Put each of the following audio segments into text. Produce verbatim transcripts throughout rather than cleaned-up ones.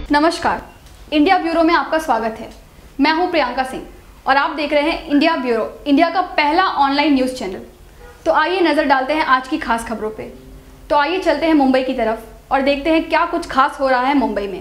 नमस्कार, India bureau में आपका स्वागत है। मैं हूं प्रियंका सिंह और आप देख रहे हैं इंडिया ब्यूरो, इंडिया का पहला ऑनलाइन न्यूज़ चैनल। तो आइए नज़र डालते हैं आज की खास खबरों पे। तो आइए चलते हैं मुंबई की तरफ और देखते हैं क्या कुछ खास हो रहा है मुंबई में।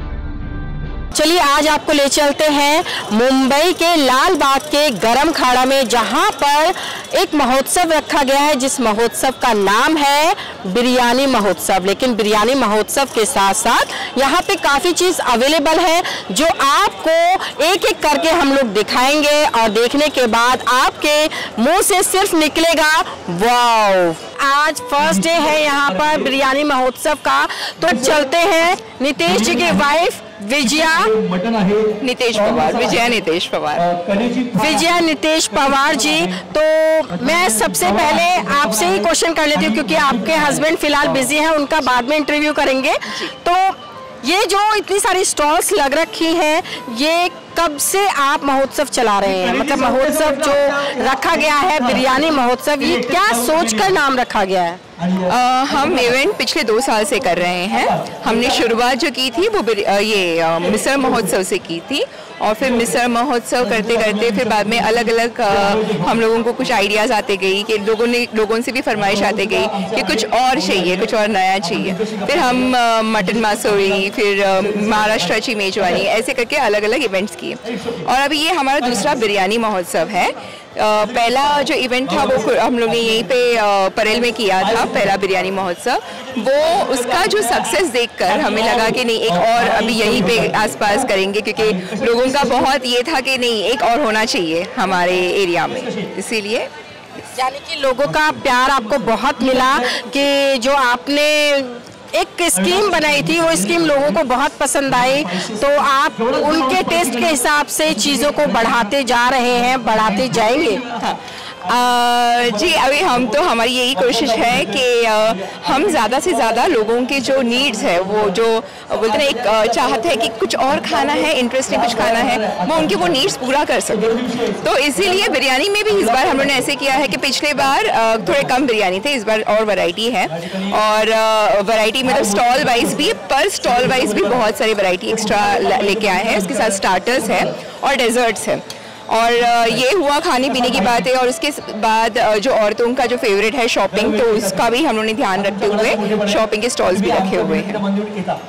चलिए आज आपको ले चलते हैं मुंबई के लाल बाग के गरम खाड़ा में, जहां पर एक महोत्सव रखा गया है जिस महोत्सव का नाम है बिरयानी महोत्सव। लेकिन बिरयानी महोत्सव के साथ साथ यहाँ पे काफ़ी चीज़ अवेलेबल है जो आपको एक एक करके हम लोग दिखाएंगे और देखने के बाद आपके मुंह से सिर्फ निकलेगा वाओ। आज फर्स्ट डे है यहाँ पर बिरयानी महोत्सव का, तो चलते हैं नितेश जी की वाइफ विजया नितेश पवार विजया नितेश पवार विजया नितेश पवार जी। तो मैं सबसे पहले आपसे ही क्वेश्चन कर लेती हूँ क्योंकि आपके हस्बैंड फिलहाल बिजी हैं, उनका बाद में इंटरव्यू करेंगे। तो ये जो इतनी सारी स्टॉल्स लग रखी हैं, ये कब से आप महोत्सव चला रहे हैं? मतलब महोत्सव जो रखा गया है बिरयानी महोत्सव, ये क्या सोचकर नाम रखा गया है? आ, हम इवेंट पिछले दो साल से कर रहे हैं। हमने शुरुआत जो की थी वो ये मिसळ महोत्सव से की थी और फिर मिसळ महोत्सव करते करते फिर बाद में अलग अलग हम लोगों को कुछ आइडियाज़ आते गई कि लोगों ने लोगों से भी फरमाइश आते गई कि कुछ और चाहिए, कुछ और नया चाहिए। फिर हम मटन मासोरी, फिर महाराष्ट्र मेजवानी, ऐसे करके अलग अलग इवेंट्स किए और अभी ये हमारा दूसरा बिरयानी महोत्सव है। Uh, पहला जो इवेंट था वो हम लोग ने यहीं पे uh, परेल में किया था, पहला बिरयानी महोत्सव। वो उसका जो सक्सेस देखकर हमें लगा कि नहीं एक और अभी यहीं पे आसपास करेंगे, क्योंकि लोगों का बहुत ये था कि नहीं एक और होना चाहिए हमारे एरिया में, इसीलिए। यानी कि लोगों का प्यार आपको बहुत मिला कि जो आपने एक स्कीम बनाई थी वो स्कीम लोगों को बहुत पसंद आई, तो आप उनके टेस्ट के हिसाब से चीज़ों को बढ़ाते जा रहे हैं, बढ़ाते जाएंगे। हाँ। आ, जी अभी हम तो हमारी यही कोशिश है कि आ, हम ज़्यादा से ज़्यादा लोगों के जो नीड्स है, वो जो बोलते हैं एक चाहत है कि कुछ और खाना है, इंटरेस्टिंग कुछ खाना है, वो उनके वो नीड्स पूरा कर सके। तो इसीलिए बिरयानी में भी इस बार हम लोगों ने ऐसे किया है कि पिछले बार आ, थोड़े कम बिरयानी थे, इस बार और वैरायटी है और वैरायटी मतलब स्टॉल वाइज भी, पर स्टॉल वाइज भी बहुत सारी वैरायटी एक्स्ट्रा लेके आए हैं। उसके साथ स्टार्टर्स है और डेजर्ट्स है और ये हुआ खाने पीने की बात है। और उसके बाद जो औरतों का जो फेवरेट है शॉपिंग, तो उसका भी हम लोगों ने ध्यान रखते हुए शॉपिंग के स्टॉल्स भी रखे हुए हैं।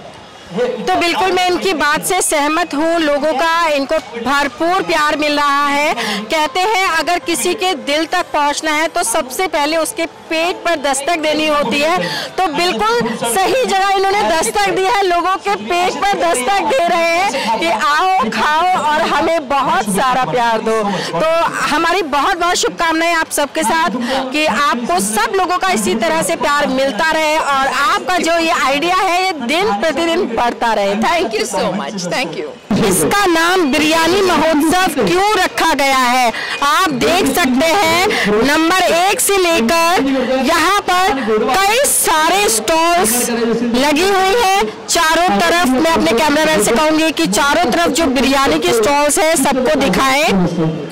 तो बिल्कुल मैं इनकी बात से सहमत हूँ, लोगों का इनको भरपूर प्यार मिल रहा है। कहते हैं अगर किसी के दिल तक पहुँचना है तो सबसे पहले उसके पेट पर दस्तक देनी होती है, तो बिल्कुल सही जगह इन्होंने दस्तक दी है, लोगों के पेट पर दस्तक दे रहे हैं कि आओ खाओ और हमें बहुत सारा प्यार दो। तो हमारी बहुत बहुत शुभकामनाएं आप सबके साथ कि आपको सब लोगों का इसी तरह से प्यार मिलता रहे और आपका जो ये आइडिया है ये दिन प्रतिदिन बढ़ता रहे। Thank you so much, thank you. इसका नाम बिरयानी महोत्सव क्यों रखा गया है आप देख सकते हैं, नंबर एक से लेकर यहाँ पर कई सारे स्टॉल्स लगी हुई हैं चारों तरफ। मैं अपने कैमरामैन से कहूंगी कि चारों तरफ जो बिरयानी की स्टॉल्स है सबको दिखाएं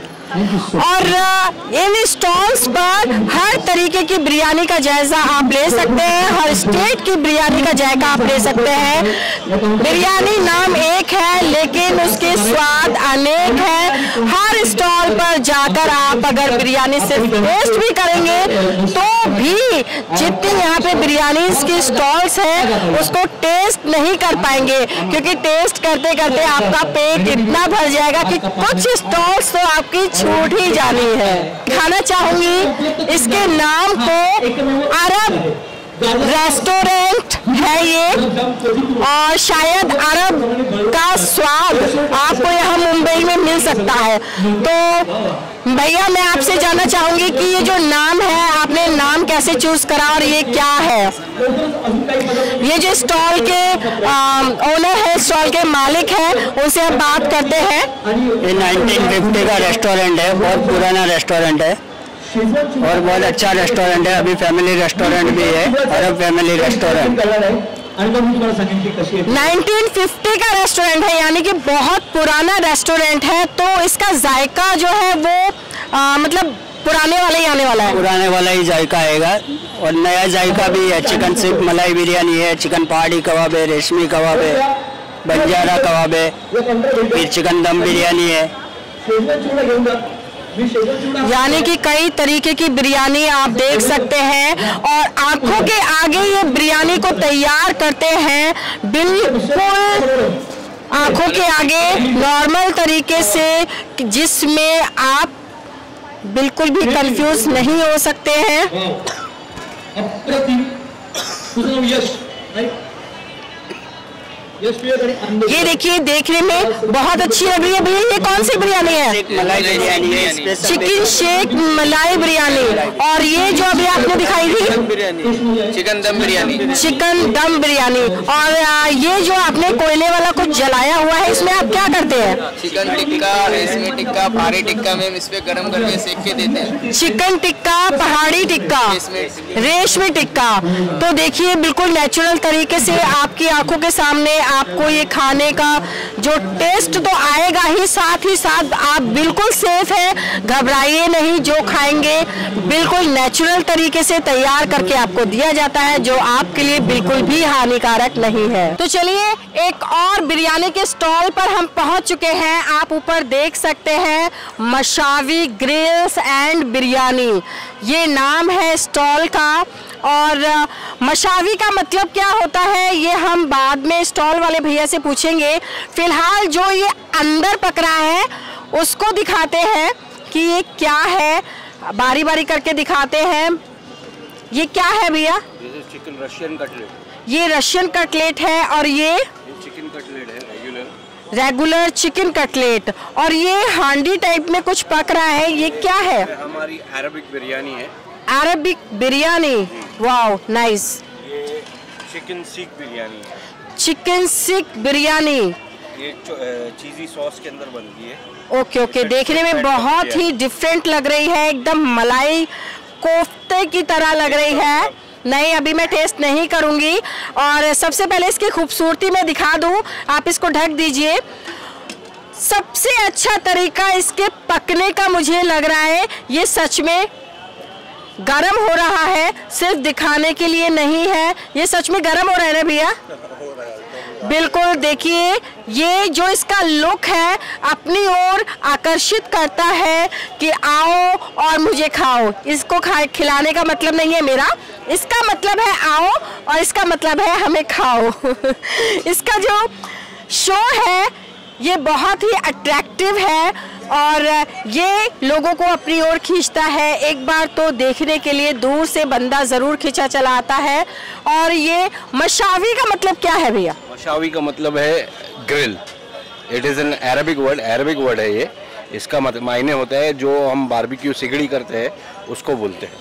और इन स्टॉल्स पर हर तरीके की बिरयानी का जायजा आप ले सकते हैं, हर स्टेट की बिरयानी का जायका आप ले सकते हैं। बिरयानी नाम एक है लेकिन उसके स्वाद अनेक हैं। हर स्टॉल पर जाकर आप अगर बिरयानी सिर्फ टेस्ट भी करेंगे तो भी जितनी यहाँ पे बिरयानी की स्टॉल्स हैं उसको टेस्ट नहीं कर पाएंगे, क्योंकि टेस्ट करते करते आपका पेट इतना भर जाएगा कि कुछ स्टॉल्स तो आपकी छूट ही जानी है। खाना चाहूंगी इसके नाम को अरब रेस्टोरेंट है ये और शायद अरब का स्वाद आपको यहाँ मुंबई में मिल सकता है। तो भैया मैं आपसे जानना चाहूंगी कि ये जो नाम है आपने नाम कैसे चूज करा और ये क्या है? ये जो स्टॉल के ओनर है, स्टॉल के मालिक हैं, उनसे हम बात करते हैं। ये नाइनटीन फिफ्टी का रेस्टोरेंट है, बहुत पुराना रेस्टोरेंट है और बहुत अच्छा रेस्टोरेंट है। अभी फैमिली रेस्टोरेंट भी है, Arab family restaurant. Nineteen fifty का रेस्टोरेंट है, यानी कि बहुत पुराना रेस्टोरेंट है। तो इसका जायका जो है वो आ, मतलब पुराने वाला ही आने वाला है? पुराने वाला ही जायका आएगा और नया जायका भी है। चिकन सिर्फ मलाई बिरयानी है, चिकन पहाड़ी कबाब है, रेशमी कबाब है, बंजारा कबाब है, फिर चिकन दम बिरयानी है। यानी कि कई तरीके की बिरयानी आप देख सकते हैं और आंखों के आगे ये बिरयानी को तैयार करते हैं, बिल्कुल आंखों के आगे नॉर्मल तरीके से, जिसमें आप बिल्कुल भी कंफ्यूज नहीं हो सकते हैं। ये देखिए, देखने में बहुत अच्छी लग रही है भैया। ये कौन सी बिरयानी है? मलाई बिरयानी है, चिकन शेक मलाई बिरयानी। और ये जो अभी आपने दिखाई थी चिकन दम बिरयानी, चिकन दम बिरयानी। और ये जो आपने कोयले वाला कुछ जलाया हुआ है, इसमें आप क्या करते हैं? चिकन टिक्का, रेशमी टिक्का, पहाड़ी टिक्का में इस पे गरम करके सेक के देते हैं। चिकन टिक्का, पहाड़ी टिक्का, रेशमी टिक्का। तो देखिए, बिल्कुल नेचुरल तरीके से आपकी आंखों के सामने आपको ये खाने का जो टेस्ट तो आएगा ही, साथ ही साथ आप बिल्कुल सेफ है, घबराइए नहीं। जो खाएंगे बिल्कुल नेचुरल तरीके से तैयार करके आपको दिया जाता है, जो आपके लिए बिल्कुल भी हानिकारक नहीं है। तो चलिए, एक और बिरयानी के स्टॉल पर हम पहुंच चुके हैं। आप ऊपर देख सकते हैं, मशावी ग्रिल्स एंड बिरयानी, ये नाम है स्टॉल का। और मशावी का मतलब क्या होता है, ये हम बाद में स्टॉल वाले भैया से पूछेंगे। फिलहाल जो ये अंदर पक रहा है उसको दिखाते हैं कि ये क्या है, बारी बारी करके दिखाते हैं। ये क्या है भैया? Chicken Russian cutlet. ये रशियन कटलेट है। और ये चिकन कटलेट है, रेगुलर रेगुलर चिकन कटलेट। और ये हांडी टाइप में कुछ पक रहा है, ये क्या है? हमारी अरबिक बिरयानी है। Arabic biryani, wow nice. ये चिकन सीख बिरयानी है। चिकन सीख बिरयानी, ये चीज़ी सॉस के अंदर बनती है। ओके ओके, देखने में बहुत ही डिफरेंट लग रही है, एकदम मलाई कोफ्ते की तरह लग रही है। नहीं, अभी मैं टेस्ट नहीं करूंगी। और सबसे पहले इसकी खूबसूरती मैं दिखा दूं, आप इसको ढक दीजिए। सबसे अच्छा तरीका इसके पकने का मुझे लग रहा है, ये सच में गरम हो रहा है, सिर्फ दिखाने के लिए नहीं है। ये सच में गरम हो रहा है ना भैया? बिल्कुल, देखिए ये जो इसका लुक है अपनी ओर आकर्षित करता है कि आओ और मुझे खाओ। इसको खा खिलाने का मतलब नहीं है मेरा, इसका मतलब है आओ, और इसका मतलब है हमें खाओ। इसका जो शो है ये बहुत ही अट्रैक्टिव है और ये लोगों को अपनी ओर खींचता है। एक बार तो देखने के लिए दूर से बंदा ज़रूर खींचा चला आता है। और ये मशावी का मतलब क्या है भैया? मशावी का मतलब है grill. It is an Arabic word, Arabic word है ये। इसका मतलब मायने होता है जो हम बारबेक्यू सिगड़ी करते हैं उसको बोलते हैं।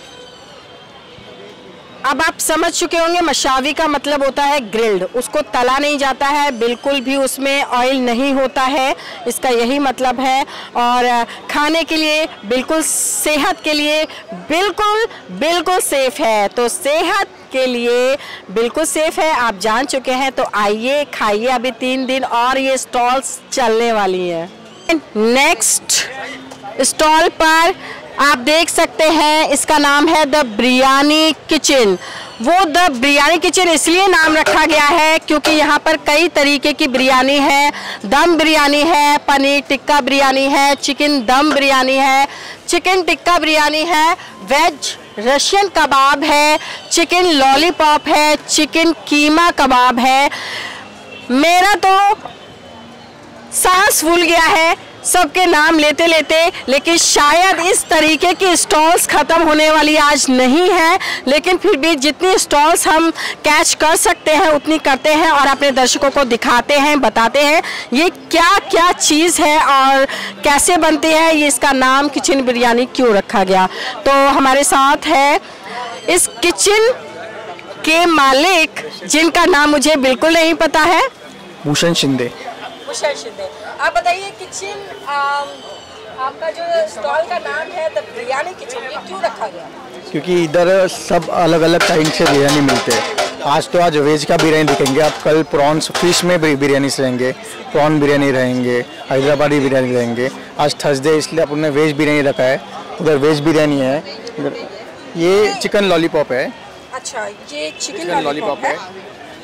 अब आप समझ चुके होंगे, मशावी का मतलब होता है ग्रिल्ड। उसको तला नहीं जाता है, बिल्कुल भी उसमें ऑयल नहीं होता है, इसका यही मतलब है। और खाने के लिए बिल्कुल, सेहत के लिए बिल्कुल बिल्कुल सेफ है। तो सेहत के लिए बिल्कुल सेफ है, आप जान चुके हैं। तो आइए खाइए, अभी तीन दिन और ये स्टॉल्स चलने वाली हैं। नेक्स्ट स्टॉल पर आप देख सकते हैं, इसका नाम है द बिरयानी किचन। वो द बिरयानी किचन इसलिए नाम रखा गया है क्योंकि यहाँ पर कई तरीके की बिरयानी है। दम बिरयानी है, पनीर टिक्का बिरयानी है, चिकन दम बिरयानी है, चिकन टिक्का बिरयानी है, वेज रशियन कबाब है, चिकन लॉलीपॉप है, चिकन कीमा कबाब है। मेरा तो सांस फूल गया है सबके नाम लेते लेते, लेकिन शायद इस तरीके की स्टॉल्स ख़त्म होने वाली आज नहीं है। लेकिन फिर भी जितनी स्टॉल्स हम कैच कर सकते हैं उतनी करते हैं और अपने दर्शकों को दिखाते हैं, बताते हैं ये क्या क्या चीज़ है और कैसे बनती है, ये इसका नाम किचन बिरयानी क्यों रखा गया। तो हमारे साथ है इस किचन के मालिक, जिनका नाम मुझे बिल्कुल नहीं पता है, भूषण शिंदे। भूषण शिंदे, आप बताइए किचन, आपका जो स्टॉल का नाम है द बिरयानी किचन, ये क्यों रखा गया? क्योंकि इधर सब अलग अलग टाइप से बिरयानी मिलते हैं। आज तो आज वेज का बिरयानी दिखेंगे आप, कल प्रॉन्स फिश में बिरयानी रहेंगे, प्रॉन बिरयानी रहेंगे, हैदराबादी बिरयानी रहेंगे। आज थर्सडे इसलिए अपने वेज बिरयानी रखा है। उधर वेज बिरयानी है, इधर ये चिकन लॉलीपॉप है। अच्छा, ये चिकन लॉलीपॉप है।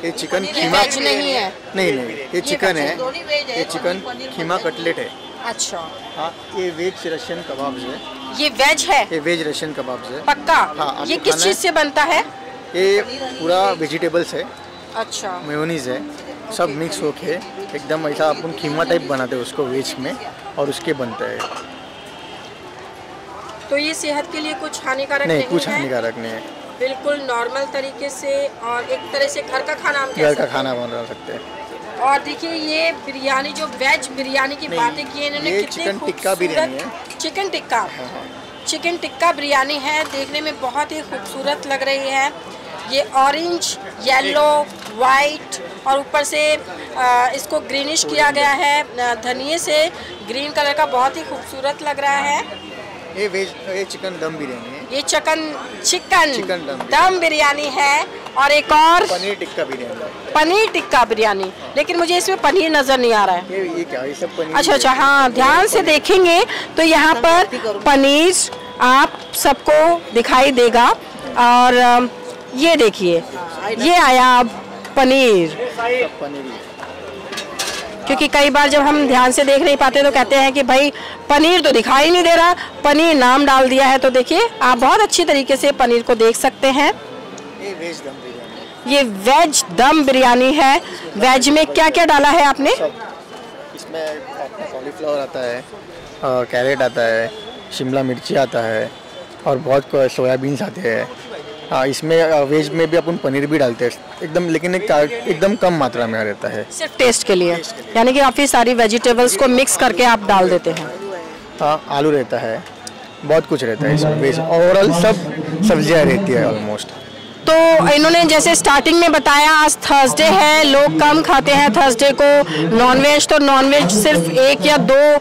ये चिकन ये खीमा वेज नहीं है? नहीं नहीं, ये चिकन है, ये चिकन खीमा कटलेट है। अच्छा, हाँ, ये वेज रशियन कबाब्स है। ये वेज है? ये वेज रशियन कबाब्स है। पक्का? हाँ, ये किस चीज़ से बनता है? ये पूरा वेजिटेबल्स है। अच्छा, मेयोनीज है, सब मिक्स होके एकदम ऐसा अपन खीमा टाइप बनाते हैं उसको वेज में, और उसके बनता है। तो ये सेहत के लिए कुछ हानिकारक नहीं, नहीं, कुछ है? हानिकारक नहीं है, बिल्कुल नॉर्मल तरीके से, और एक तरह से घर का खाना हम कह घर सकते का हैं। खाना बना सकते हैं। और देखिए ये बिरयानी, जो वेज बिरयानी की बातें की इन्होंने, ये कितनी चिकन टिक्का बिरयानी खूबसूरत चिकन टिक्का चिकन टिक्का बिरयानी है। देखने में बहुत ही खूबसूरत लग रही है। ये ऑरेंज, येलो, वाइट और ऊपर से आ, इसको ग्रीनिश किया गया है धनिये से। ग्रीन कलर का बहुत ही खूबसूरत लग रहा है। ये वेज, ये चिकन दम बिरयानी है। ये चिकन चिकन चिकन दम दम बिरयानी है। और एक और पनीर टिक्का बिरयानी, पनीर टिक्का बिरयानी, लेकिन मुझे इसमें पनीर नज़र नहीं आ रहा है। ये ये क्या, ये सब पनीर। अच्छा अच्छा, हाँ, ध्यान से देखेंगे तो यहाँ पर पनीर आप सबको दिखाई देगा। और अम, ये देखिए, ये आया अब पनीर, पनीर, क्योंकि कई बार जब हम ध्यान से देख नहीं पाते तो कहते हैं कि भाई पनीर तो दिखाई नहीं दे रहा, पनीर नाम डाल दिया है। तो देखिए, आप बहुत अच्छी तरीके से पनीर को देख सकते हैं। ये वेज दम बिरयानी, ये वेज दम बिरयानी है। वेज में क्या क्या डाला है आपने? इसमें आपका कॉलीफ्लावर आता है, कैरेट आता है, शिमला मिर्ची आता है, और बहुत सोयाबीन्स आते हैं। हाँ, इसमें वेज में भी अपन पनीर भी डालते हैं एकदम, लेकिन एक एकदम कम मात्रा में रहता है, सिर्फ टेस्ट के लिए, यानी कि काफ़ी सारी वेजिटेबल्स को मिक्स करके आप डाल देते हैं। हाँ, आलू रहता है, बहुत कुछ रहता है इसमें वेज, ओवरऑल सब सब्जियाँ रहती है ऑलमोस्ट। तो इन्होंने जैसे स्टार्टिंग में बताया, आज थर्सडे है, लोग कम खाते हैं थर्सडे को नॉनवेज। तो नॉनवेज सिर्फ एक या दो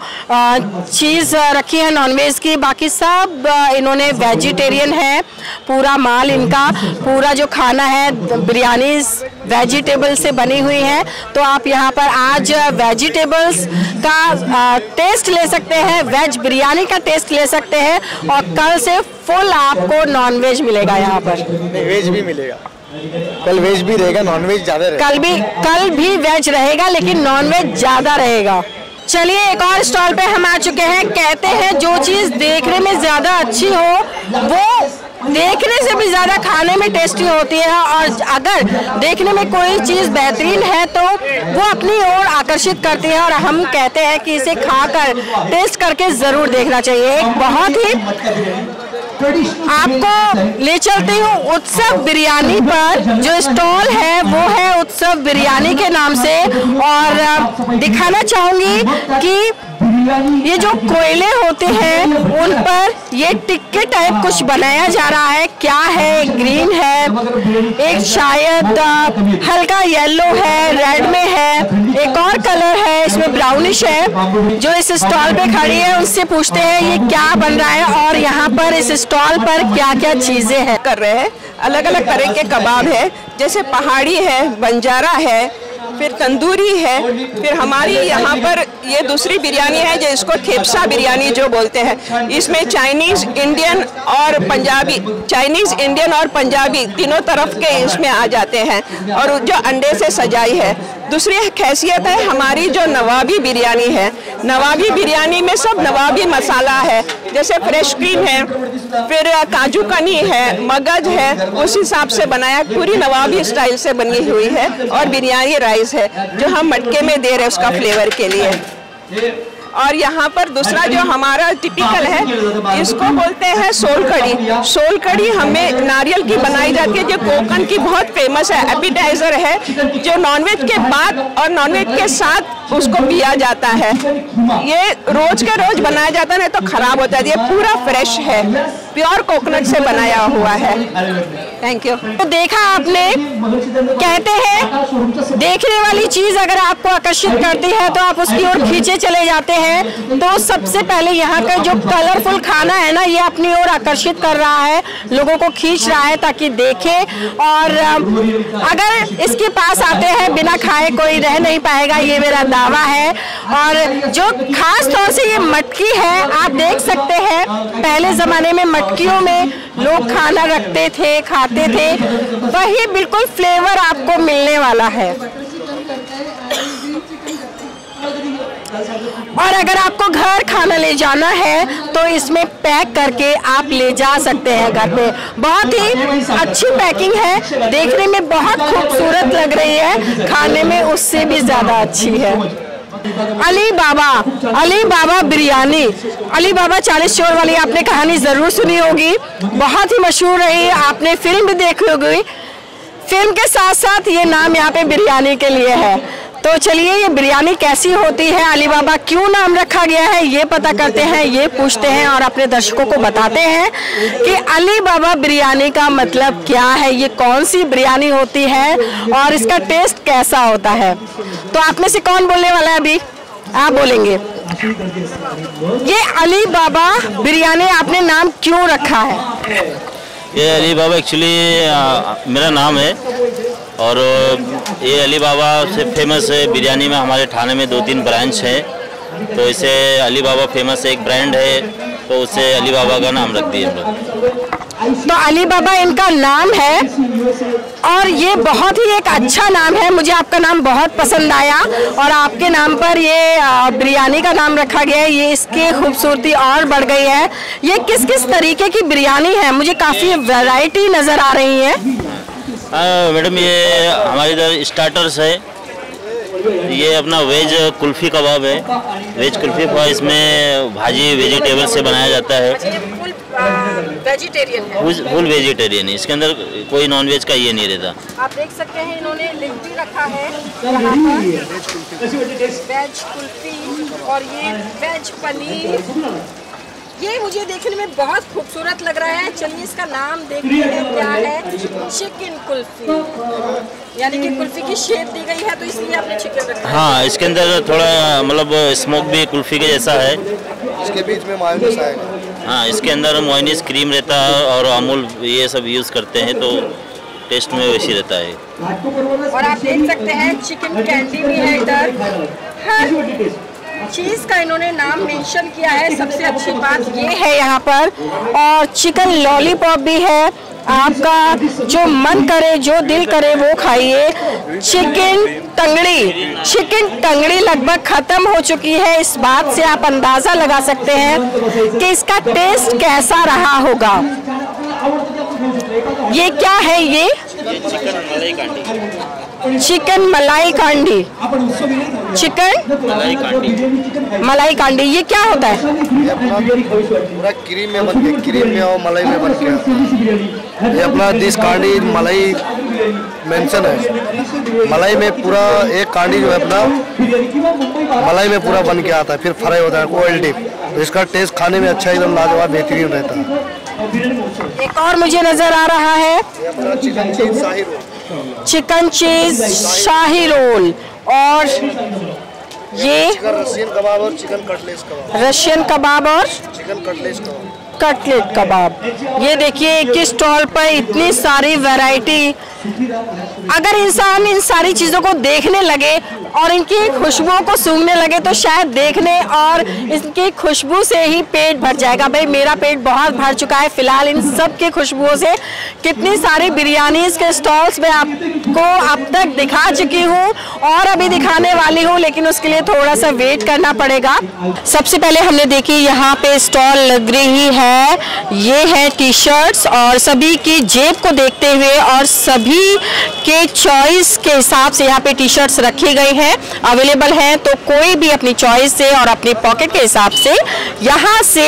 चीज़ रखी है नॉनवेज की, बाकी सब इन्होंने वेजिटेरियन है। पूरा माल इनका, पूरा जो खाना है बिरयानी वेजिटेबल से बनी हुई है। तो आप यहाँ पर आज वेजिटेबल्स का टेस्ट ले सकते हैं, वेज बिरयानी का टेस्ट ले सकते हैं, और कल से फुल आपको नॉनवेज मिलेगा यहाँ पर। वेज भी मिलेगा, कल वेज भी रहेगा, नॉनवेज ज़्यादा रहेगा। कल भी कल भी वेज रहेगा, लेकिन नॉनवेज ज़्यादा रहेगा। चलिए, एक और स्टॉल पे हम आ चुके हैं। कहते हैं जो चीज़ देखने में ज़्यादा अच्छी हो वो देखने से भी ज़्यादा खाने में टेस्टी होती है, और अगर देखने में कोई चीज़ बेहतरीन है तो वो अपनी ओर आकर्षित करती है। और हम कहते हैं कि इसे खाकर टेस्ट करके ज़रूर देखना चाहिए। एक बहुत ही आपको ले चलती हूँ उत्सव बिरयानी पर। जो स्टॉल है वो है उत्सव बिरयानी के नाम से, और दिखाना चाहूँगी कि ये जो कोयले होते हैं उन पर ये टिक्के टाइप कुछ बनाया जा रहा है। क्या है? ग्रीन है, एक शायद हल्का येलो है, रेड में है, एक और कलर है इसमें ब्राउनिश है। जो इस स्टॉल पे खड़ी है उनसे पूछते हैं ये क्या बन रहा है, और यहाँ पर इस स्टॉल पर क्या क्या चीजें हैं। कर रहे हैं अलग अलग तरह के कबाब है, जैसे पहाड़ी है, बंजारा है, फिर तंदूरी है, फिर हमारी यहाँ पर ये दूसरी बिरयानी है जिसको थेपसा बिरयानी जो बोलते हैं। इसमें चाइनीज़, इंडियन और पंजाबी, चाइनीज़, इंडियन और पंजाबी तीनों तरफ के इसमें आ जाते हैं, और जो अंडे से सजाई है। दूसरी खासियत है हमारी जो नवाबी बिरयानी है। नवाबी बिरयानी में सब नवाबी मसाला है, जैसे फ्रेश क्रीम है, फिर काजू कनी है, मगज है, उस हिसाब से बनाया, पूरी नवाबी स्टाइल से बनी हुई है। और बिरयानी राइस है जो हम मटके में दे रहे हैं उसका फ्लेवर के लिए। और यहाँ पर दूसरा जो हमारा टिपिकल है इसको बोलते हैं सोल कड़ी। सोल कड़ी हमें नारियल की बनाई जाती है, जो कोकन की बहुत फेमस है, एपिटाइजर है, जो नॉनवेज के बाद और नॉनवेज के साथ उसको पिया जाता है। ये रोज के रोज बनाया जाता है, नहीं तो खराब होता है। ये पूरा फ्रेश है, प्योर कोकोनट से बनाया हुआ है। Thank you. तो देखा आपने, कहते हैं देखने वाली चीज अगर आपको आकर्षित करती है तो आप उसकी ओर खींचे चले जाते हैं। तो सबसे पहले यहाँ का जो कलरफुल खाना है ना, ये अपनी ओर आकर्षित कर रहा है, लोगों को खींच रहा है ताकि देखे। और अगर इसके पास आते हैं बिना खाए कोई रह नहीं पाएगा, ये मेरा दावा है। और जो खास तौर से ये मटकी है, आप देख सकते हैं पहले जमाने में मटकियों में लोग खाना रखते थे, खाते थे, वही बिल्कुल फ्लेवर आपको मिलने वाला है। और अगर आपको घर खाना ले जाना है तो इसमें पैक करके आप ले जा सकते हैं घर पे। बहुत ही अच्छी पैकिंग है, देखने में बहुत खूबसूरत लग रही है, खाने में उससे भी ज़्यादा अच्छी है। अली बाबा, अली बाबा बिरयानी, अली बाबा चालीस चोर वाली आपने कहानी ज़रूर सुनी होगी, बहुत ही मशहूर रही, आपने फिल्म भी देखी होगी। फिल्म के साथ साथ ये नाम यहाँ पे बिरयानी के लिए है। तो चलिए ये बिरयानी कैसी होती है, अली बाबा क्यों नाम रखा गया है, ये पता करते हैं, ये पूछते हैं और अपने दर्शकों को बताते हैं कि अली बाबा बिरयानी का मतलब क्या है, ये कौन सी बिरयानी होती है और इसका टेस्ट कैसा होता है। तो आप में से कौन बोलने वाला है अभी? आप बोलेंगे। ये अली बाबा बिरयानी आपने नाम क्यों रखा है? ये अली बाबा एक्चुअली मेरा नाम है और ये अली बाबा से फेमस है बिरयानी में। हमारे थाने में दो तीन ब्रांच है, तो इसे अली बाबा फेमस एक ब्रांड है, तो उससे अली बाबा का नाम रख दिए हम लोग। तो अली बाबा इनका नाम है और ये बहुत ही एक अच्छा नाम है, मुझे आपका नाम बहुत पसंद आया और आपके नाम पर ये बिरयानी का नाम रखा गया है, ये इसकी खूबसूरती और बढ़ गई है। ये किस किस तरीके की बिरयानी है? मुझे काफ़ी वैरायटी नज़र आ रही है। हाँ मैडम, ये हमारे इधर स्टार्टर्स है, ये अपना वेज कुल्फी कबाब है, वेज कुल्फी कबाब, इसमें भाजी वेजिटेबल से बनाया जाता है, वेजिटेरियन है, फुल वेजिटेरियन है, इसके अंदर कोई नॉन वेज का ये नहीं रहता। आप देख सकते हैं इन्होंने लिख भी रखा है यहाँ पर वेज कुल्फी और ये वेज पनीर। ये मुझे देखने में बहुत खूबसूरत लग रहा है। चलिए इसका नाम देखते हैं क्या है। चिकन कुल्फी, यानी कि कुल्फी की शेप दी गई है तो इसलिए आपने चिकन रखा है। हाँ, इसके अंदर थोड़ा मतलब स्मोक भी कुल्फी के जैसा है, इसके बीच में मायोनीज आएगा। हाँ, इसके अंदर मायोनीज क्रीम रहता है और अमूल ये सब यूज़ करते हैं तो टेस्ट में वैसी रहता है। और आप देख सकते हैं चिकन कैंडी भी है इधर, चीज़ का इन्होंने नाम मेंशन किया है। सबसे अच्छी बात ये है यहाँ पर, और चिकन लॉलीपॉप भी है। आपका जो मन करे, जो दिल करे वो खाइए। चिकन टंगड़ी, चिकन टंगड़ी लगभग खत्म हो चुकी है। इस बात से आप अंदाजा लगा सकते हैं कि इसका टेस्ट कैसा रहा होगा। ये क्या है? ये चिकन मलाई कांडी, चिकन मलाई कांडी, चिकन मलाई कांडी, मलाई कांडी, ये क्या होता है? पूरा क्रीम में बन के, क्रीम में और मलाई में बन के। ये अपना दिस कांडी मलाई मेंशन है। मलाई में पूरा एक कांडी जो है अपना मलाई में पूरा बन के आता है, फिर फ्राई होता है ऑयल डिप, तो इसका टेस्ट खाने में अच्छा एकदम लाजवाब बेहतरीन रहता है। एक और मुझे नजर आ रहा है चिकन चीज शाही रोल, चिकन चीज शाही रोल, और ये रशियन कबाब और chicken cutlet kebab, Russian kebab और chicken cutlet kebab, cutlet kebab. ये देखिए एक ही स्टॉल पर इतनी सारी वैरायटी। अगर इंसान इन सारी चीज़ों को देखने लगे और इनकी खुशबुओं को सूंघने लगे तो शायद देखने और इनकी खुशबू से ही पेट भर जाएगा। भाई मेरा पेट बहुत भर चुका है फिलहाल इन सब की खुशबुओं से। कितनी सारी बिरयानीज़ के स्टॉल्स मैं आपको अब तक दिखा चुकी हूँ और अभी दिखाने वाली हूँ, लेकिन उसके लिए थोड़ा सा वेट करना पड़ेगा। सबसे पहले हमने देखी यहाँ पे स्टॉल लग रही है, ये है टी शर्ट्स, और सभी की जेब को देखते हुए और सभी के चॉइस के हिसाब से यहाँ पे टी शर्ट्स रखी गई हैं, अवेलेबल हैं। तो कोई भी अपनी चॉइस से और अपनी पॉकेट के हिसाब से यहाँ से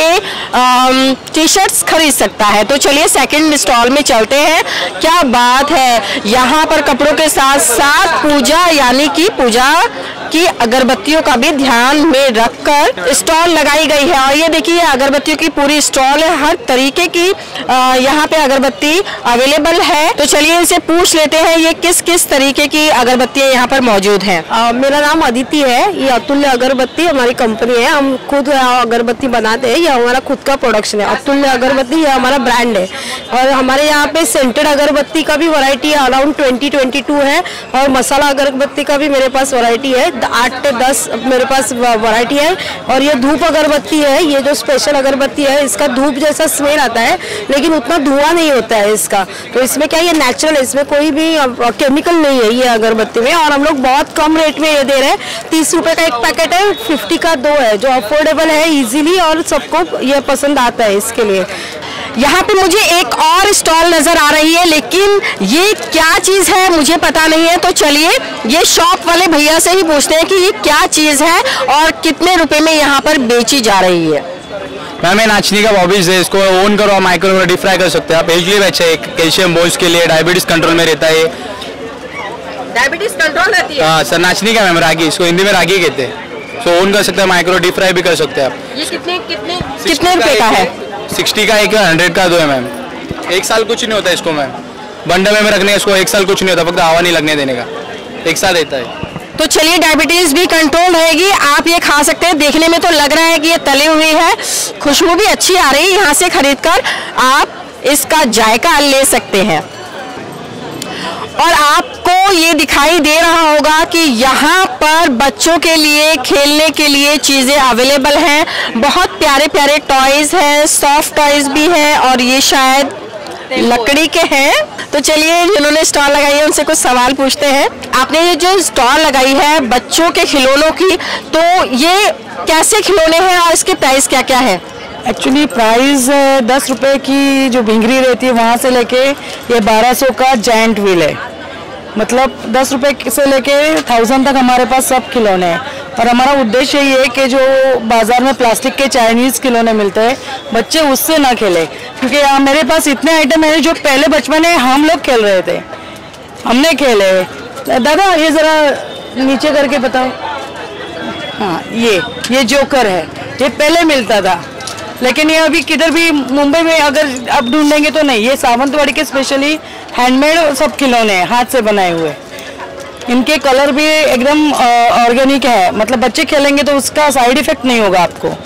टी शर्ट्स खरीद सकता है। तो चलिए सेकंड स्टॉल में चलते हैं। क्या बात है, यहाँ पर कपड़ों के साथ साथ पूजा यानी कि पूजा की अगरबत्तियों का भी ध्यान में रखकर स्टॉल लगाई गई है। और ये देखिए अगरबत्तियों की पूरी स्टॉल है, हर तरीके की यहाँ पे अगरबत्ती अवेलेबल है। तो चलिए इनसे पूछ लेते हैं ये किस किस तरीके की अगरबत्तियाँ यहाँ पर मौजूद हैं। मेरा नाम अदिति है, ये अतुल्य अगरबत्ती हमारी कंपनी है, हम खुद अगरबत्ती बनाते हैं, ये हमारा खुद का प्रोडक्शन है। अतुल्य अगरबत्ती ये हमारा ब्रांड है और हमारे यहाँ पे सेंटेड अगरबत्ती का भी variety around twenty twenty two है और मसाला अगरबत्ती का भी मेरे पास वैरायटी है। सात आठ दस मेरे पास वैरायटी है। और ये धूप अगरबत्ती है, ये जो स्पेशल अगरबत्ती है इसका धूप जैसा स्मेल आता है लेकिन उतना धुआं नहीं होता है इसका। तो इसमें क्या, ये नेचुरल है, इसमें कोई भी केमिकल नहीं है ये अगरबत्ती में। और हम लोग बहुत कम रेट में ये दे रहे हैं, तीस रुपए का एक पैकेट है, फिफ्टी का दो है, जो अफोर्डेबल है इजीली और सबको ये पसंद आता है। इसके लिए यहाँ पे मुझे एक और स्टॉल नजर आ रही है, लेकिन ये क्या चीज है मुझे पता नहीं है। तो चलिए ये शॉप वाले भैया से ही पूछते हैं कि ये क्या चीज है और कितने रुपए में यहाँ पर बेची जा रही है। मैम ये नाचनी का बॉबीज है, इसको ओन करो, माइक्रो डीप फ्राई कर सकते हैं आप। एज लिए अच्छा है, कैल्शियम बोन्स के लिए, डायबिटीज कंट्रोल में रहता है। डायबिटीज कंट्रोल रहती है? हाँ सर, नाचनी का मैम, रागी, इसको हिंदी में रागी कहते हैं। सो ओन कर सकते हैं, माइक्रो डीप फ्राई भी कर सकते हैं आप। ये कितने कितने कितने रुपए का है? सिक्सटी का एक है, हंड्रेड का दो है मैम। एक साल कुछ नहीं होता इसको मैम, बंडल में रखने इसको एक साल कुछ नहीं होता, फक्त हवा नहीं लगने देने का, एक साल रहता है। तो चलिए डायबिटीज भी कंट्रोल रहेगी, आप ये खा सकते हैं। देखने में तो लग रहा है कि ये तली हुई है, खुशबू भी अच्छी आ रही है। यहाँ से खरीदकर आप इसका जायका ले सकते हैं। और आपको ये दिखाई दे रहा होगा कि यहाँ पर बच्चों के लिए खेलने के लिए चीज़ें अवेलेबल हैं। बहुत प्यारे प्यारे टॉयज हैं, सॉफ्ट टॉयज भी हैं और ये शायद लकड़ी के हैं। तो चलिए जिन्होंने स्टॉल लगाई है उनसे कुछ सवाल पूछते हैं। आपने ये जो स्टॉल लगाई है बच्चों के खिलौनों की, तो ये कैसे खिलौने हैं और इसके प्राइस क्या क्या है? एक्चुअली प्राइस दस रुपए की जो भिंगरी रहती है वहाँ से लेके ये बारह सौ का जायंट व्हील है। मतलब दस रुपए से लेके थाउजेंड तक हमारे पास सब खिलौने हैं। और हमारा उद्देश्य ये है कि जो बाज़ार में प्लास्टिक के चाइनीज़ खिलौने मिलते हैं बच्चे उससे ना खेले, क्योंकि मेरे पास इतने आइटम हैं जो पहले बचपन में हम लोग खेल रहे थे, हमने खेले। दादा ये ज़रा नीचे करके बताओ। हाँ ये ये जोकर है, ये पहले मिलता था लेकिन ये अभी किधर भी मुंबई में अगर आप ढूंढेंगे तो नहीं। ये सावंतवाड़ी के स्पेशली हैंडमेड सब खिलौने हैं, हाथ से बनाए हुए। इनके कलर भी एकदम ऑर्गेनिक है, मतलब बच्चे खेलेंगे तो उसका साइड इफेक्ट नहीं होगा आपको।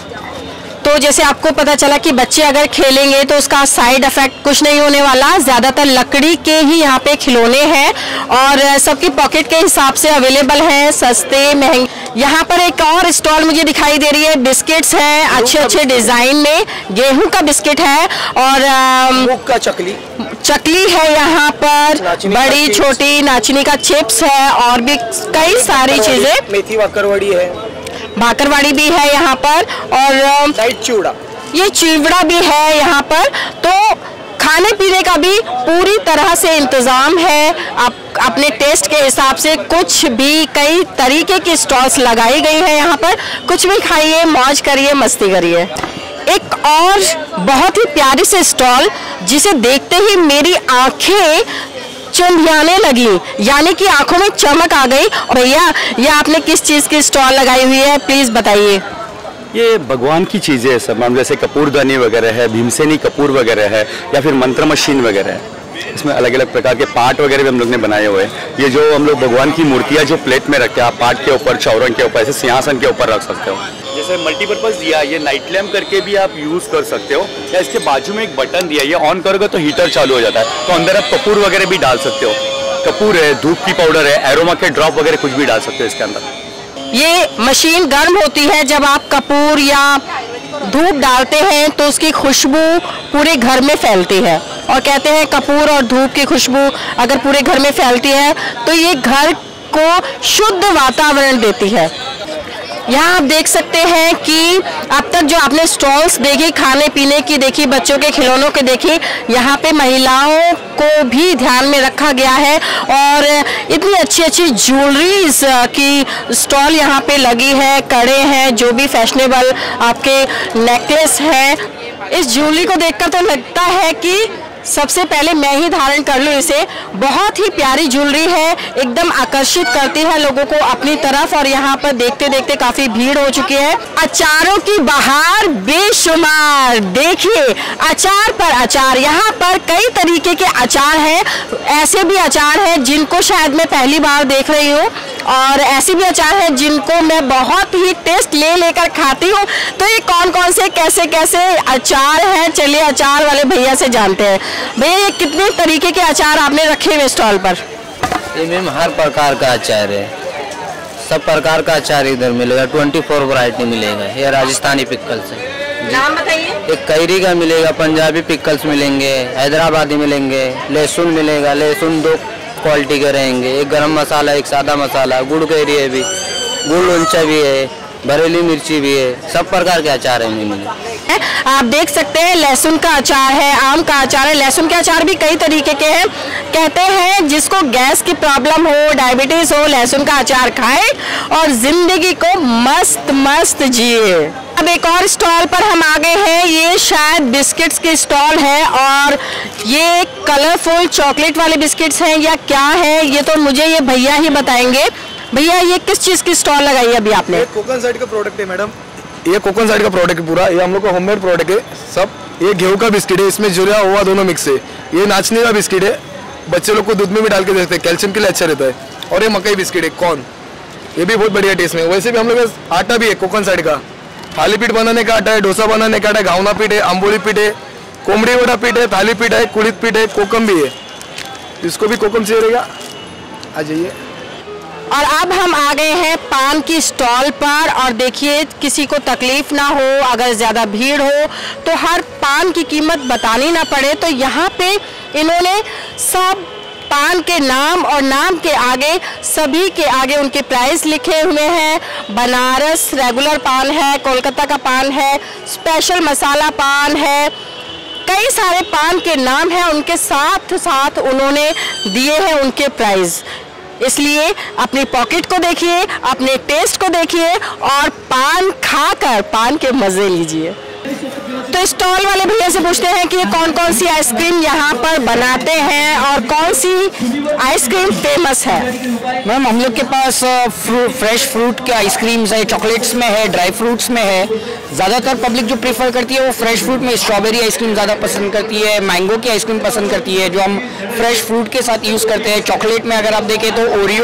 तो जैसे आपको पता चला कि बच्चे अगर खेलेंगे तो उसका साइड इफेक्ट कुछ नहीं होने वाला। ज़्यादातर लकड़ी के ही यहाँ पे खिलौने हैं और सबकी पॉकेट के हिसाब से अवेलेबल हैं, सस्ते महंगे। यहाँ पर एक और स्टॉल मुझे दिखाई दे रही है, बिस्किट्स हैं अच्छे अच्छे डिज़ाइन में। गेहूं का बिस्किट है और मूंग का चकली चकली है यहाँ पर, बड़ी छोटी नाचनी का चिप्स है और भी कई सारी चीज़ें। मेथी बाकरवड़ी है, भाकरवाड़ी भी है यहाँ पर और चिवड़ा, ये चिवड़ा भी है यहाँ पर। तो खाने पीने का भी पूरी तरह से इंतज़ाम है। आप अपने टेस्ट के हिसाब से कुछ भी कई तरीके की स्टॉल्स लगाई गई है यहाँ पर। कुछ भी खाइए, मौज करिए, मस्ती करिए। एक और बहुत ही प्यारी से स्टॉल जिसे देखते ही मेरी आंखें चुंधियाने लगी, यानी कि आंखों में चमक आ गई। भैया ये आपने किस चीज़ की स्टॉल लगाई हुई है, प्लीज़ बताइए। ये भगवान की चीज़ें है सब मैम, जैसे कपूरदानी वगैरह है, भीमसेनी कपूर वगैरह है, या फिर मंत्र मशीन वगैरह है। इसमें अलग अलग प्रकार के पार्ट वगैरह भी हम लोग ने बनाए हुए हैं। ये जो हम लोग भगवान की मूर्तियाँ जो प्लेट में रखते हैं, आप पार्ट के ऊपर, चौरंग के ऊपर, ऐसे सिंहासन के ऊपर रख सकते हो। जैसे मल्टीपर्पज़ दिया, ये नाइट लैम्प करके भी आप यूज़ कर सकते हो, या इसके बाजू में एक बटन दिया, ये ऑन करोगे तो हीटर चालू हो जाता है, तो अंदर आप कपूर वगैरह भी डाल सकते हो। कपूर है, धूप की पाउडर है, एरोमा के ड्रॉप वगैरह कुछ भी डाल सकते हो इसके अंदर। ये मशीन गर्म होती है, जब आप कपूर या धूप डालते हैं तो उसकी खुशबू पूरे घर में फैलती है। और कहते हैं कपूर और धूप की खुशबू अगर पूरे घर में फैलती है तो ये घर को शुद्ध वातावरण देती है। यहाँ आप देख सकते हैं कि अब तक जो आपने स्टॉल्स देखी, खाने पीने की देखी, बच्चों के खिलौनों के देखी, यहाँ पे महिलाओं को भी ध्यान में रखा गया है और इतनी अच्छी अच्छी ज्वेलरीज की स्टॉल यहाँ पे लगी है। कड़े हैं, जो भी फैशनेबल आपके नेकलेस है। इस ज्वेलरी को देखकर तो लगता है कि सबसे पहले मैं ही धारण कर लूँ इसे। बहुत ही प्यारी ज्वेलरी है, एकदम आकर्षित करती है लोगों को अपनी तरफ। और यहाँ पर देखते देखते काफी भीड़ हो चुकी है। अचारों की बहार बेशुमार, देखिए अचार पर अचार। यहाँ पर कई तरीके के अचार हैं, ऐसे भी अचार हैं जिनको शायद मैं पहली बार देख रही हूँ और ऐसे भी अचार हैं जिनको मैं बहुत ही टेस्ट ले लेकर खाती हूँ। तो ये कौन कौन से कैसे कैसे अचार हैं, चलिए अचार वाले भैया से जानते हैं। भैया ये कितने तरीके के अचार आपने रखे हुए स्टॉल पर? ये मैम हर प्रकार का अचार है, सब प्रकार का अचार इधर मिलेगा, ट्वेंटी फोर वैरायटी मिलेगा। ये राजस्थानी पिकल्स है। नाम बताइए। एक कैरी का मिलेगा, पंजाबी पिकल्स मिलेंगे, हैदराबादी मिलेंगे, लहसुन मिलेगा। लहसुन दो क्वालिटी के रहेंगे, एक गरम मसाला, एक सादा मसाला। गुड़ कैरी है भी, गुड़ लोंचा भी है, बरेली मिर्ची भी है, सब प्रकार के अचार है मिलेंगे। आप देख सकते हैं लहसुन का अचार है, आम का अचार है। लहसुन के अचार भी कई तरीके के हैं। कहते हैं जिसको गैस की प्रॉब्लम हो, डायबिटीज हो, लहसुन का अचार खाए और जिंदगी को मस्त मस्त जिए। अब एक और स्टॉल पर हम आ गए हैं। ये शायद बिस्किट्स की स्टॉल है और ये कलरफुल चॉकलेट वाले बिस्किट्स हैं या क्या है ये तो मुझे ये भैया ही बताएंगे। भैया ये किस चीज़ की स्टॉल लगाई अभी आपने? कोकन साइड का प्रोडक्ट है मैडम, ये कोकन साइड का प्रोडक्ट है पूरा। ये हम लोग का होममेड प्रोडक्ट है सब। ये गेहूं का बिस्किट है, इसमें जुरिया हुआ दोनों मिक्स है। ये नाचने का बिस्किट है, बच्चे लोग को दूध में भी डाल के देते हैं, कैल्शियम के लिए अच्छा रहता है। और ये मकई बिस्किट है कॉर्न, ये भी बहुत बढ़िया टेस्ट में। वैसे भी हम लोग का आटा भी है कोकन साइड का, थाली पीठ बनाने का आटा है, डोसा बनाने का आटा है, घावना पीठ है, अम्बोली पीठ है, कोमड़ी वड़ा पीठ है, थाली पीठ है, कुलित पीठ है, कोकम भी है। इसको भी कोकम चाहिए रहेगा, आ जाइए। और अब हम आ गए हैं पान की स्टॉल पर और देखिए किसी को तकलीफ ना हो, अगर ज़्यादा भीड़ हो तो हर पान की कीमत बतानी ना पड़े, तो यहाँ पे इन्होंने सब पान के नाम और नाम के आगे सभी के आगे उनके प्राइस लिखे हुए हैं। बनारस रेगुलर पान है, कोलकाता का पान है, स्पेशल मसाला पान है, कई सारे पान के नाम हैं। उनके साथ साथ उन्होंने दिए हैं उनके प्राइस। इसलिए अपनी पॉकेट को देखिए, अपने टेस्ट को देखिए और पान खाकर पान के मज़े लीजिए। तो स्टॉल वाले भैया से पूछते हैं कि ये कौन कौन सी आइसक्रीम यहाँ पर बनाते हैं और कौन सी आइसक्रीम फेमस है। मैम हम लोग के पास फ्रूट फ्रेश फ्रूट के आइसक्रीम्स है, चॉकलेट्स में है, ड्राई फ्रूट्स में है। ज़्यादातर पब्लिक जो प्रेफर करती है वो फ्रेश फ्रूट में स्ट्रॉबेरी आइसक्रीम ज़्यादा पसंद करती है, मैंगो की आइसक्रीम पसंद करती है जो हम फ्रेश फ्रूट के साथ यूज़ करते हैं। चॉकलेट में अगर आप देखें तो ओरियो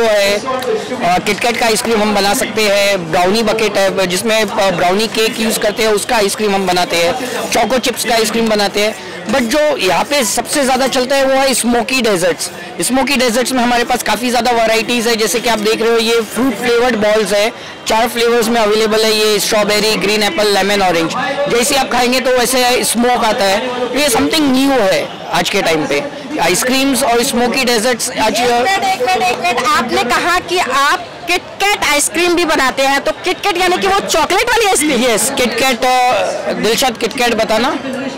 है, किटकैट का आइसक्रीम हम बना सकते हैं, ब्राउनी बकेट है जिसमें ब्राउनी केक यूज़ करते हैं उसका आइसक्रीम हम बनाते हैं, चोको चिप्स का आइसक्रीम बनाते हैं। बट जो यहाँ पे सबसे ज़्यादा चलता है वो है स्मोकी डेजर्ट्स। स्मोकी डेजर्ट्स में हमारे पास काफ़ी ज़्यादा वैरायटीज़ है, जैसे कि आप देख रहे हो ये फ्रूट फ्लेवर्ड बॉल्स है, चार फ्लेवर्स में अवेलेबल है। ये strawberry, green apple, lemon, orange. जैसे आप खाएंगे तो वैसे स्मोक आता है। तो ये समथिंग न्यू है आज के टाइम पे, आइसक्रीम्स और स्मोकी डेजर्ट्स। आज एक मिनट एक मिनट एक मिनट आपने कहा कि आप किटकैट आइसक्रीम भी बनाते हैं, तो किटकैट यानी कि वो चॉकलेट वाली ice cream? Yes, KitKat. Dilshad KitKat बताना।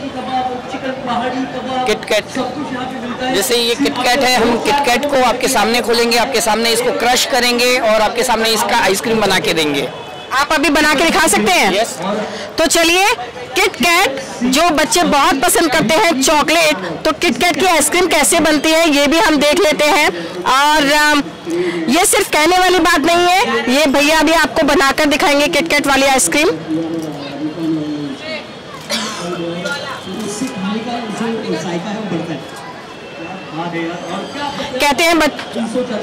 किटकैट जैसे ये किटकैट है, हम किटकैट को आपके सामने खोलेंगे, आपके सामने इसको क्रश करेंगे और आपके सामने इसका आइसक्रीम बना के देंगे। आप अभी बना के दिखा सकते हैं? yes. तो चलिए, किटकैट जो बच्चे बहुत पसंद करते हैं चॉकलेट, तो किटकैट की आइसक्रीम कैसे बनती है ये भी हम देख लेते हैं। और ये सिर्फ कहने वाली बात नहीं है, ये भैया भी आपको बनाकर दिखाएंगे किटकैट वाली आइसक्रीम। कहते हैं बच्चे,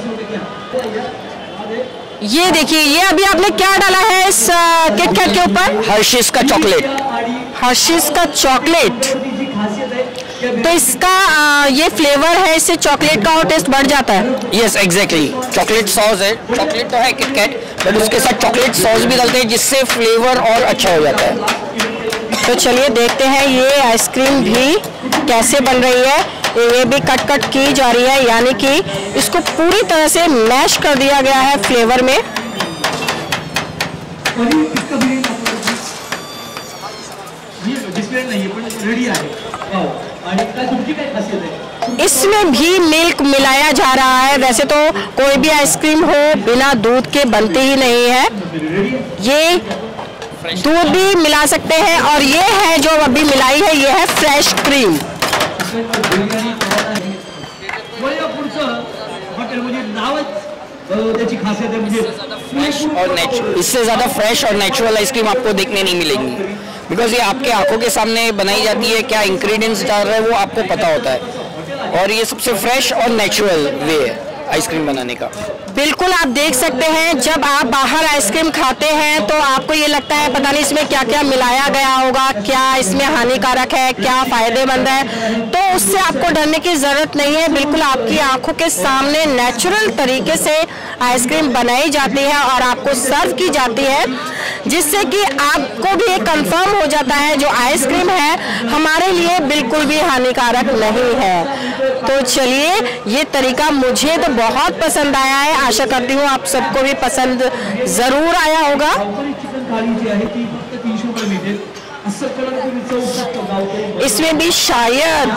ये देखिए, ये अभी आपने क्या डाला है इस किटकैट के ऊपर? हर्शीज का चॉकलेट। हर्शीज का चॉकलेट। तो इसका आ, ये फ्लेवर है, इससे चॉकलेट का और टेस्ट बढ़ जाता है। यस एग्जैक्टली, चॉकलेट सॉस है। चॉकलेट तो है किटकैट, बट उसके साथ चॉकलेट सॉस भी डालते हैं जिससे फ्लेवर और अच्छा हो जाता है। तो चलिए देखते हैं ये आइसक्रीम भी कैसे बन रही है। ये भी कट कट की जा रही है, यानी कि इसको पूरी तरह से मैश कर दिया गया है फ्लेवर में। इसमें भी मिल्क मिलाया जा रहा है। वैसे तो कोई भी आइसक्रीम हो बिना दूध के बनती ही नहीं है, ये दूध भी मिला सकते हैं। और ये है जो अभी मिलाई है, ये है फ्रेश क्रीम। और नेचुरल, इससे ज़्यादा फ्रेश और नेचुरल आइसक्रीम आपको देखने नहीं मिलेंगी, बिकॉज ये आपके आंखों के सामने बनाई जाती है। क्या इंग्रेडिएंट्स डाल रहे हैं वो आपको पता होता है, और ये सबसे फ्रेश और नेचुरल वे है आइसक्रीम बनाने का। बिल्कुल, आप देख सकते हैं जब आप बाहर आइसक्रीम खाते हैं तो आपको ये लगता है पता नहीं इसमें क्या क्या मिलाया गया होगा, क्या इसमें हानिकारक है, क्या फायदेमंद है, तो उससे आपको डरने की ज़रूरत नहीं है। बिल्कुल आपकी आंखों के सामने नेचुरल तरीके से आइसक्रीम बनाई जाती है और आपको सर्व की जाती है, जिससे कि आपको भी एक कंफर्म हो जाता है जो आइसक्रीम है हमारे लिए बिल्कुल भी हानिकारक नहीं है। तो चलिए, ये तरीका मुझे तो बहुत पसंद आया है, आशा करती हूँ आप सबको भी पसंद ज़रूर आया होगा। इसमें भी शायद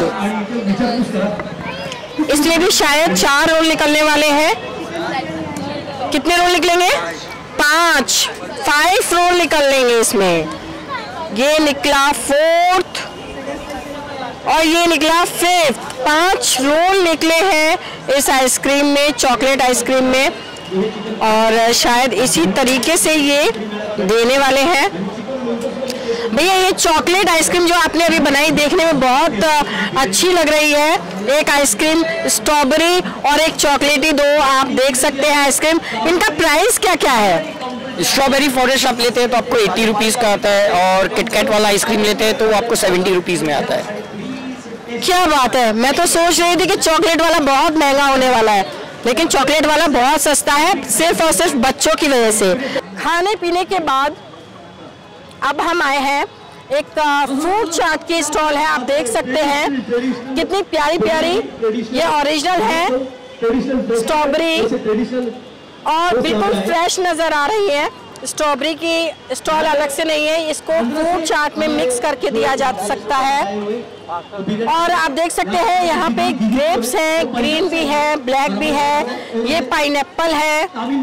इसमें भी शायद चार रोल निकलने वाले हैं। कितने रोल निकलेंगे? पांच, फाइव रोल निकल लेंगे इसमें। ये निकला फोर्थ और ये निकला फिफ्थ, पांच रोल निकले हैं इस आइसक्रीम में, चॉकलेट आइसक्रीम में, और शायद इसी तरीके से ये देने वाले हैं। भैया, ये चॉकलेट आइसक्रीम जो आपने अभी बनाई देखने में बहुत अच्छी लग रही है। एक आइसक्रीम स्ट्रॉबेरी और एक चॉकलेटी, दो आप देख सकते हैं आइसक्रीम। इनका प्राइस क्या क्या है? स्ट्रॉबेरी फॉरेस्ट आप लेते हैं तो आपको एट्टी रुपीज़ का आता है, और किटकैट वाला आइसक्रीम लेते हैं तो वो आपको सेवेंटी रुपीज़ में आता है। क्या बात है, मैं तो सोच रही थी कि चॉकलेट वाला बहुत महंगा होने वाला है, लेकिन चॉकलेट वाला बहुत सस्ता है, सिर्फ और सिर्फ बच्चों की वजह से। खाने पीने के बाद अब हम आए हैं एक फ्रूट चाट की स्टॉल है, आप देख सकते हैं कितनी प्यारी प्यारी, ये ओरिजिनल है स्ट्रॉबेरी और बिल्कुल फ्रेश नज़र आ रही है। स्ट्रॉबेरी की स्टॉल अलग से नहीं है, इसको फ्रूट चाट में मिक्स करके दिया जा सकता है। और आप देख सकते हैं यहाँ पे ग्रेप्स हैं, ग्रीन भी है, ब्लैक भी है, ये पाइनएप्पल है,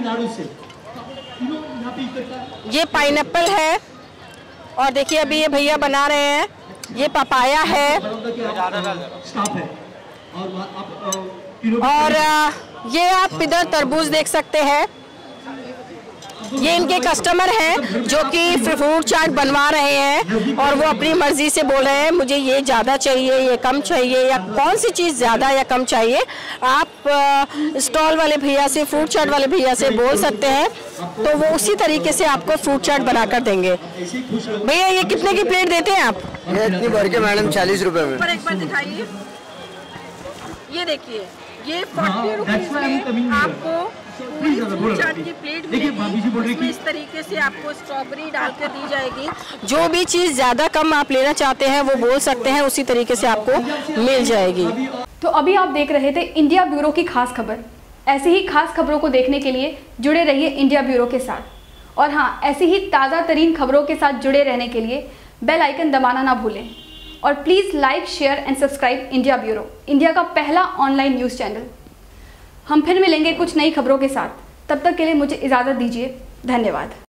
ये पाइनएप्पल है, और देखिए अभी ये भैया बना रहे हैं, ये पपाया है, और ये आप इधर तरबूज देख सकते हैं। ये इनके कस्टमर हैं जो कि फ्रूट चाट बनवा रहे हैं और वो अपनी मर्जी से बोल रहे हैं मुझे ये ज़्यादा चाहिए, ये कम चाहिए, या कौन सी चीज़ ज़्यादा या कम चाहिए। आप स्टॉल वाले भैया से, फ्रूट चाट वाले भैया से बोल सकते हैं तो वो उसी तरीके से आपको फ्रूट चाट बना कर देंगे। भैया, ये कितने की प्लेट देते हैं आप? ये इतनी भर के मैडम चालीस रुपए में। एक बार दिखाइए, ये देखिए, ये फोर्टी रुपीज में आपको पूरी फ्रूट चाट की प्लेट मिलेगी। इसमें इस तरीके से आपको स्ट्रॉबेरी डाल कर दी जाएगी। जो भी चीज़ ज़्यादा कम आप लेना चाहते हैं वो बोल सकते हैं, उसी तरीके से आपको मिल जाएगी। तो अभी आप देख रहे थे इंडिया ब्यूरो की खास खबर। ऐसी ही खास खबरों को देखने के लिए जुड़े रहिए इंडिया ब्यूरो के साथ, और हाँ, ऐसी ही ताज़ा तरीन खबरों के साथ जुड़े रहने के लिए बेल आइकन दबाना ना भूलें, और please like, share and subscribe India bureau, India का पहला ऑनलाइन न्यूज़ चैनल। हम फिर मिलेंगे कुछ नई खबरों के साथ, तब तक के लिए मुझे इजाज़त दीजिए। धन्यवाद।